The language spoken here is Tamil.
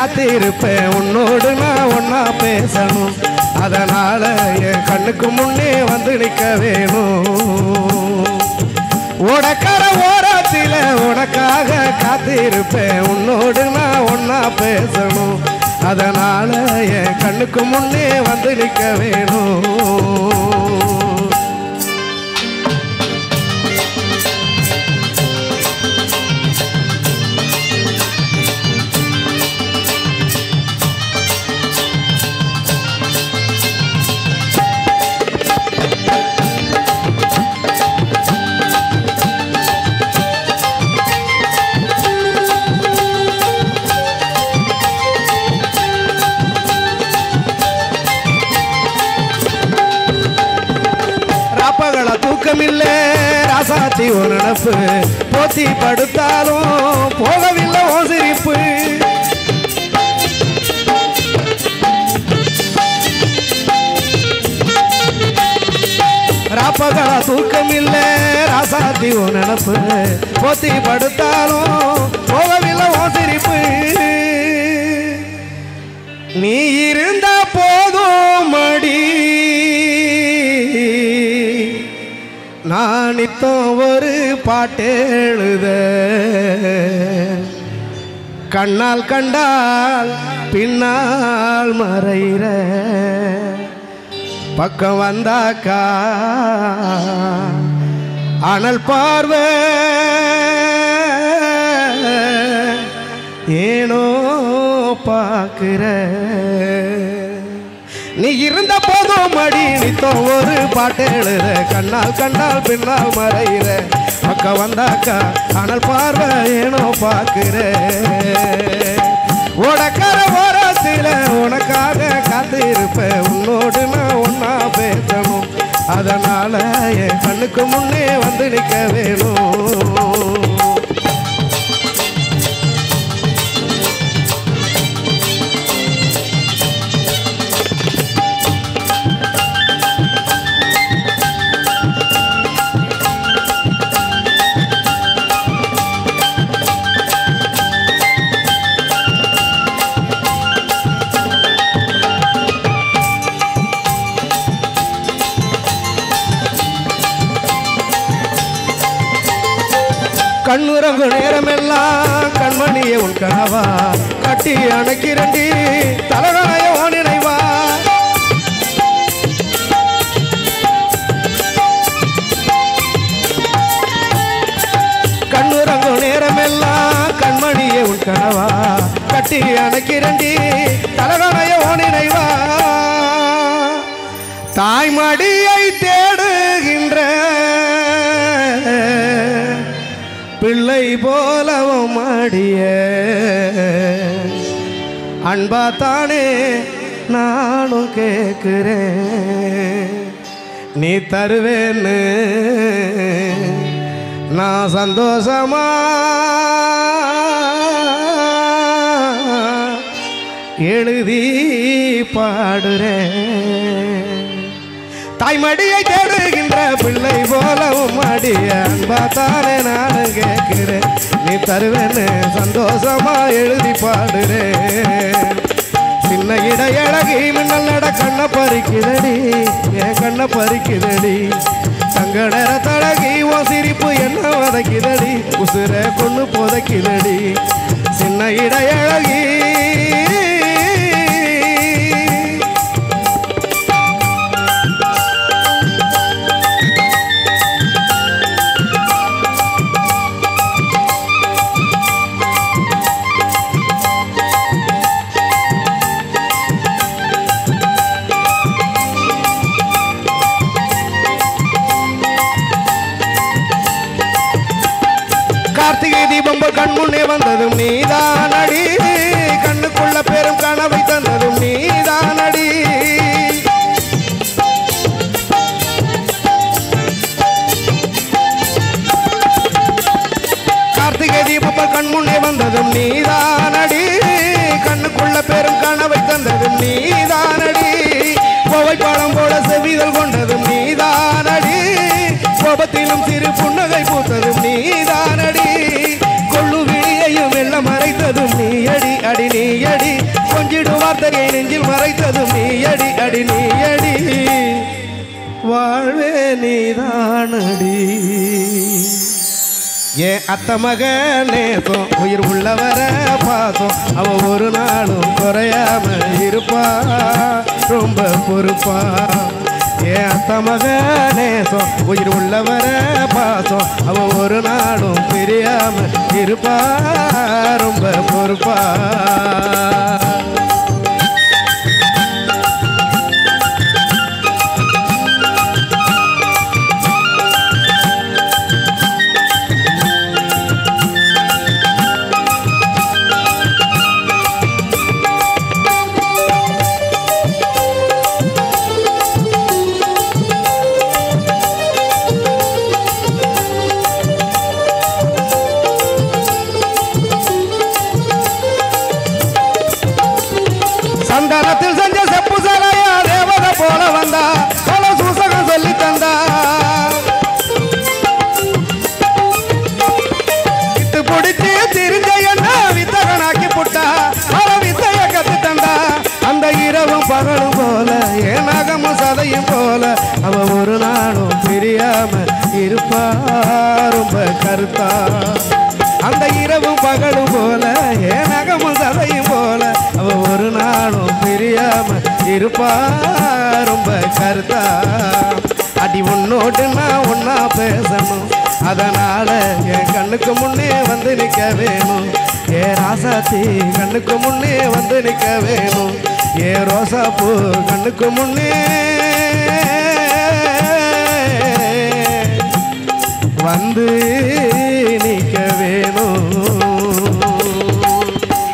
காத்திருப்பேன் உன்னோடு நான் ஒன்னா பேசணும் அதனால என் கண்ணுக்கு முன்னே வந்து நிற்க வேணும் உனக்கர ஓரத்தில உனக்காக காத்திருப்பேன் உன்னோடு நான் ஒன்னா பேசணும் அதனால என் கண்ணுக்கு முன்னே வந்து நிற்க வேணும் தூக்கமில்லை ராசாத்தி ஒரு நினப்பு போத்தி படுத்தாலும் போகவில்லை ஓ சிரிப்பு ராப்பகளா தூக்கமில்லை ராசாத்தி ஒரு நினப்பு போத்தி படுத்தாலும் போகவில்லை ஓ சிரிப்பு நீ இருந்த போதும் மடி நானித்தோ ஒரு பாட்டெழுத கண்ணால் கண்டால் பின்னால் மறைகிற பக்கம் வந்தாக்கா அனல் பார்வை ஏனோ பார்க்கிற நீ இருந்த போதும் மடி நித்தோ ஒரு பாட்டெழுத கண்ணால் கண்டால் பின்னால் மறைகிற பக்கம் வந்தாக்கா அனல் பார்வை ஏனோ பார்க்கிற உனக்கர ஓரத்தில உனக்காக காத்திருப்பேன் உன்னோடு நான் ஒன்னா பேசணும் அதனால என் கண்ணுக்கு முன்னே வந்து நிற்க வேணும் கண்ணுறங்கு நேரமெல்லாம் கண்மணியே உன் கனவா கட்டி அணைக்கிறண்டி தலகணைய ஓ நினைவா கண்ணுறங்கு நேரமெல்லாம் கண்மணியே உன் கனவா கட்டி அணைக்கிறண்டி தலகணைய ஓ நினைவா தாய்மடியை தேடுகின்ற பிள்ளை போலவும் மாடிய அன்பா தானே நானும் கேட்கிறேன் நீ தருவேன்னு நான் சந்தோஷமா எழுதி பாடுறேன் தாய்மடியை தேடுகின்ற பிள்ளை போலவும் மடிய அன்பா தானே நானும் கேட்கிறேன் நீ தருவேன்னு சந்தோஷமா எழுதி பாடுறேன் சின்ன இடையழகி மின்னல் நட கண்ணை பறிக்குதடி என் கண்ணை பறிக்குதடி சங்கடர தழகி ஓ சிரிப்பு என்ன வதக்குதடி உசுர கொண்டு புதைக்குதடி சின்ன இடையழகி கார்த்திகை தீபம் கண் முன்னே வந்ததும் நீதானடி கண்ணுக்குள்ள பெரும் கனவை தந்ததும் நீதானடி கார்த்திகை தீபம் கண் முன்னே வந்ததும் நீதானடி கண்ணுக்குள்ள பெரும் கனவை தந்ததும் நீதானடி கோவை பழம் போல செவிதல் கொண்டதும் நீதானடி கோபத்திலும் சிறு புன்னகை பூத்ததும் நீதானடி கொள்ளு விழியையும் வெள்ள மறைத்ததும் நீ அடி அடி நீ அடி சுந்தரியை நெஞ்சில் மறைத்ததும் நீ அடி அடி நீ அடி வாழ்வே நீதானடி ஏன் அத்த மக நேசம் உயிர் உள்ளவர பாசம் அவ ஒரு நாளும் குறையாம இருப்பா ரொம்ப பொறுப்பா ஏன் அத்த மக நேசம் உயிர் உள்ளவர பாசம் அவ ஒரு நாளும் பிரியாம இருப்பா ரொம்ப பொறுப்பா சந்தானத்தில் செஞ்ச செப்பு சேலையா தேவத போல வந்தா பல சூசகம் சொல்லி தந்தா இட்டு பிடிச்சி திரிஞ்ச என்ன வித்தகனாக்கி புட்டா பல வித்தைய கத்து தந்தா அந்த இரவும் பகலும் போல என் நகமும் சதையும் போல அவ ஒரு நாளும் பிரியாம இருப்பா ரொம்ப கருத்தா அந்த இரவும் பகலும் போல என் நகமும் சதையும் போல அவ ஒரு நாளும் பிரியாம இருப்பா ரொம்ப கருத்தா அடி உன்னோடு நான் ஒன்னா பேசணும் அதனால என் கண்ணுக்கு முன்னே வந்து நிக்க வேணும் ஏ ராசாத்தி கண்ணுக்கு முன்னே வந்து நிக்க வேணும் ஏ ரோசா பூ கண்ணுக்கு முன்னே வந்து நிக்க வேணும்